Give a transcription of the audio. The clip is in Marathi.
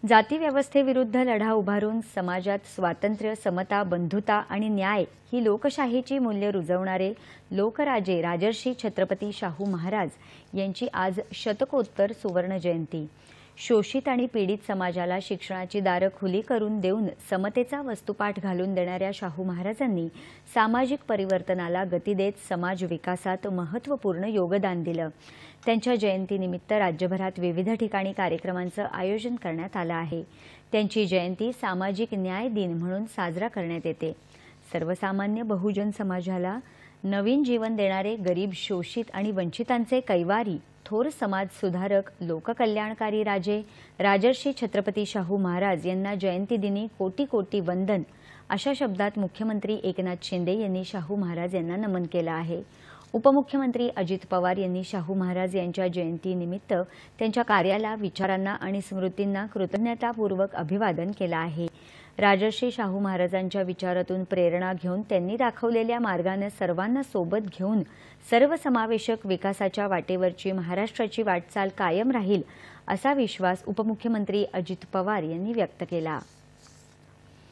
जाती व्यवस्थेविरुद्ध लढा उभारून समाजात स्वातंत्र्य, समता, बंधुता आणि न्याय ही लोकशाहीची मूल्य रुजवणारे लोकराजे राजर्षी छत्रपती शाहू महाराज यांची आज शतकोत्तर सुवर्ण जयंती। शोषित आणि पीडित समाजाला शिक्षणाची दारं खुली करून देऊन समतेचा वस्तुपाठ घालून देणाऱ्या शाहू महाराजांनी सामाजिक परिवर्तनाला गती देत समाज विकासात महत्त्वपूर्ण योगदान दिलं। त्यांच्या जयंतीनिमित्त राज्यभरात विविध ठिकाणी कार्यक्रमांचं आयोजन करण्यात आलं आहे। त्यांची जयंती सामाजिक न्याय दिन म्हणून साजरा करण्यात येते। सर्वसामान्य बहुजन समाजाला नवीन जीवन देणारे गरीब, शोषित आणि वंचितांचे कैवारी थोर समाज सुधारक, लोककल्याणकारी राजे राजर्षी छत्रपती शाहू महाराज यांना जयंतीदिनी कोटी कोटी वंदन अशा शब्दात मुख्यमंत्री एकनाथ शिंदे यांनी शाहू महाराज यांना नमन केलं आहे। उपमुख्यमंत्री अजित पवार यांनी शाहू महाराज यांच्या जयंतीनिमित्त त्यांच्या कार्याला, विचारांना आणि स्मृतींना कृतज्ञतापूर्वक अभिवादन केलं आहे। राजर्षी शाहू महाराजांच्या विचारातून प्रेरणा घेऊन त्यांनी दाखवलेल्या मार्गाने सर्वांना सोबत घेऊन सर्वसमावेशक विकासाच्या वाटेवरची महाराष्ट्राची वाटचाल कायम राहील असा विश्वास उपमुख्यमंत्री अजित पवार यांनी व्यक्त केला।